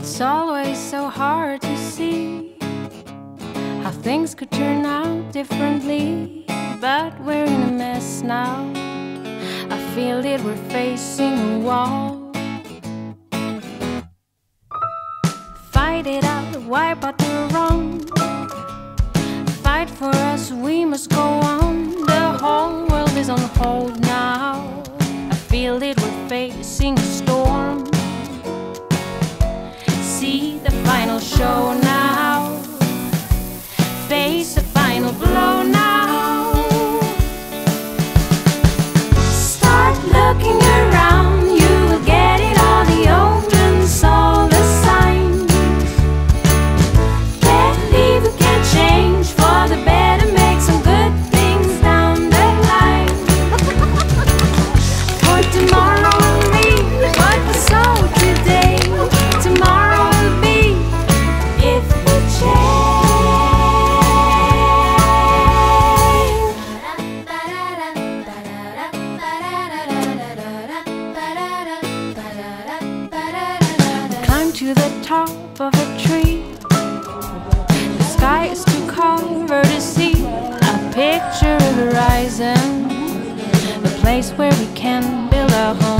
It's always so hard to see how things could turn out differently, but we're in a mess now. I feel it, we're facing a wall. Fight it out, wipe out the wrong. Fight for us, we must go on. The whole world is on hold now. I feel it, we're facing a storm. See the final show now. Face the final blow now. Start looking around, you will get it all. The omens, all the signs. Can't leave, we can't change for the better. Make some good things down the line. For tomorrow will be what we sow today. Tomorrow will be if we change. Climb to the top of a tree. The sky is too cover to see. I picture a horizon, a place where we can build a home.